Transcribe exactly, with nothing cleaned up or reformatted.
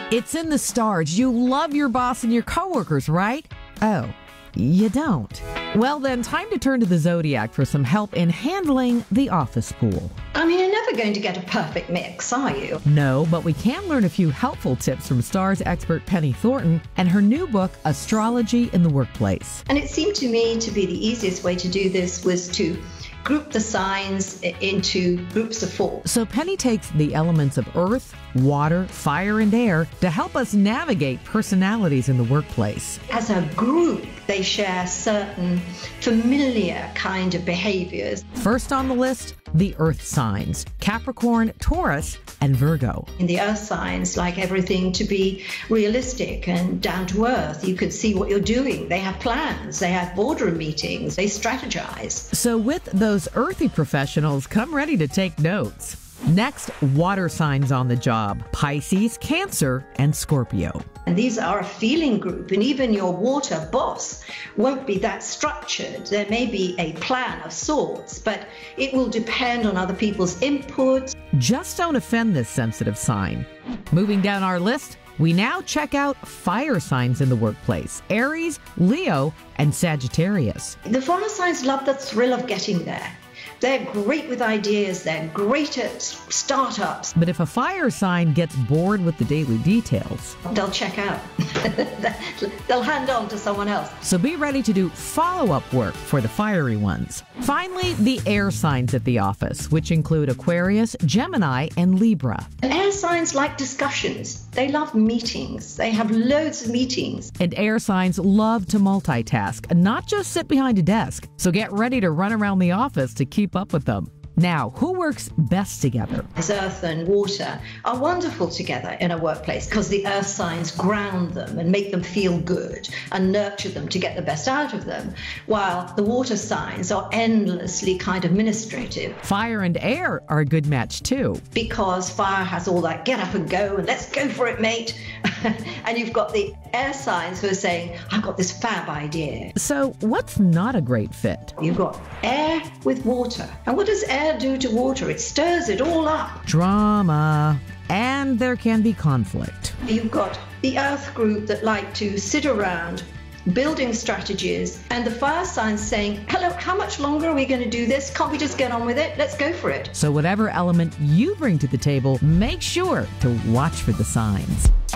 It's in the stars. You love your boss and your coworkers, right? Oh, you don't. Well then, time to turn to the Zodiac for some help in handling the office pool. I mean, you're never going to get a perfect mix, are you? No, but we can learn a few helpful tips from stars expert Penny Thorton and her new book, Astrology in the Workplace. And it seemed to me to be the easiest way to do this was to group the signs into groups of four. So Penny takes the elements of earth, water, fire, and air to help us navigate personalities in the workplace. As a group, they share certain familiar kind of behaviors. First on the list, the earth signs, Capricorn, Taurus, and Virgo. In the earth signs, like everything to be realistic and down to earth. You can see what you're doing. They have plans. They have boardroom meetings. They strategize. So with those earthy professionals, come ready to take notes. Next, water signs on the job, Pisces, Cancer, and Scorpio. And these are a feeling group, and even your water boss won't be that structured. There may be a plan of sorts, but it will depend on other people's input. Just don't offend this sensitive sign. Moving down our list, we now check out fire signs in the workplace, Aries, Leo, and Sagittarius. The fire signs love the thrill of getting there. They're great with ideas, they're great at startups. But if a fire sign gets bored with the daily details, they'll check out. They'll hand on to someone else. So be ready to do follow-up work for the fiery ones. Finally, the air signs at the office, which include Aquarius, Gemini, and Libra. And air signs like discussions. They love meetings. They have loads of meetings. And air signs love to multitask, not just sit behind a desk. So get ready to run around the office to keep up with them. Now, who works best together? As earth and water are wonderful together in a workplace because the earth signs ground them and make them feel good and nurture them to get the best out of them, while the water signs are endlessly kind of administrative. Fire and air are a good match too. Because fire has all that get up and go and let's go for it, mate. And you've got the air signs who are saying, I've got this fab idea. So what's not a great fit? You've got air with water. And what does air do to water? It stirs it all up. Drama. And there can be conflict. You've got the earth group that like to sit around building strategies, and the fire signs saying, hello, how much longer are we going to do this? Can't we just get on with it? Let's go for it. So whatever element you bring to the table, make sure to watch for the signs.